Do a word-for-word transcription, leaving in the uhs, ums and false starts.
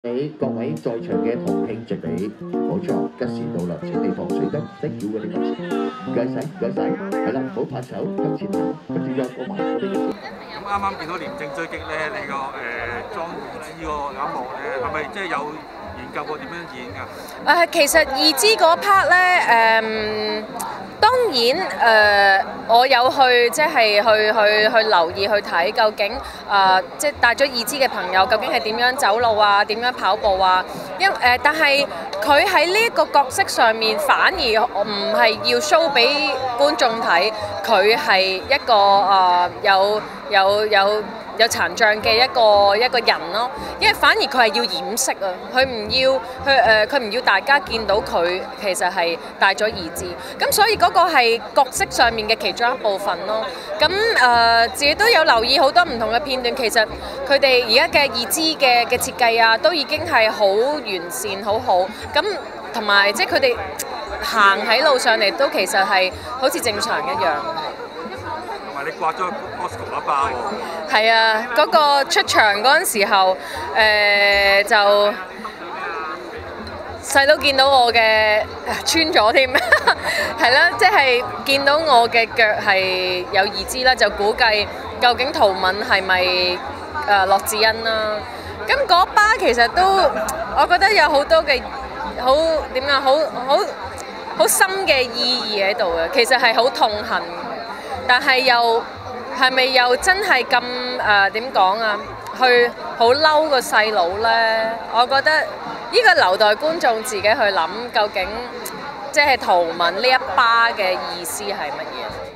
俾各位在場嘅同慶祝你，冇錯，吉時到啦，請你放水燈，thank you very much，唔該晒，唔該晒，係啦，唔好拍手，向前行，跟住再過埋我哋嘅。 咁啱啱見到廉政追擊咧，你個誒裝義肢個有一幕咧，係咪即係有研究過點樣演㗎？ 誒，其實義肢嗰 part 咧，誒。當然誒、呃，我有去即係去去去留意去睇究竟誒、呃，即係帶咗義肢嘅朋友究竟係點樣走路啊，點樣跑步啊？因誒、呃，但係佢喺呢一個角色上面，反而唔係要 show 俾觀眾睇，佢係一個誒、呃、有有有有殘障嘅一個一個人咯。因為反而佢係要掩飾啊，佢唔要佢誒，佢、呃、唔要大家見到佢其實係帶咗義肢，咁所以嗰個係角色上面嘅其中一部分咯。咁誒、呃、自己都有留意好多唔同嘅片段，其實佢哋而家嘅義肢嘅嘅設計啊，都已經係好完善、好好。咁同埋即係佢哋行喺路上嚟都其實係好似正常一樣。 同埋你刮咗 Bosco 一巴喎。 係啊，嗰、嗰個出場嗰陣時候，誒、呃、就。細佬見到我嘅穿咗添，係啦，即係見到我嘅腳係有義肢啦，就估計究竟陶敏係咪誒樂智恩啦？咁嗰巴其實都我覺得有好多嘅好點啊，好好好深嘅意義喺度嘅。其實係好痛恨，但係又係咪又真係咁誒點講啊？去好嬲個細佬咧？我覺得。呢個留待觀眾自己去諗，究竟即係陶敏呢一巴嘅意思係乜嘢？